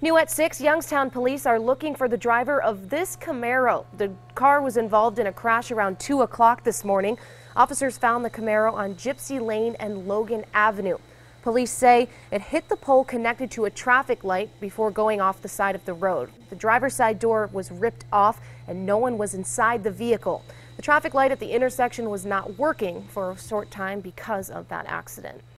New at 6, Youngstown police are looking for the driver of this Camaro. The car was involved in a crash around 2 o'clock this morning. Officers found the Camaro on Gypsy Lane and Logan Avenue. Police say it hit the pole connected to a traffic light before going off the side of the road. The driver's side door was ripped off and no one was inside the vehicle. The traffic light at the intersection was not working for a short time because of that accident.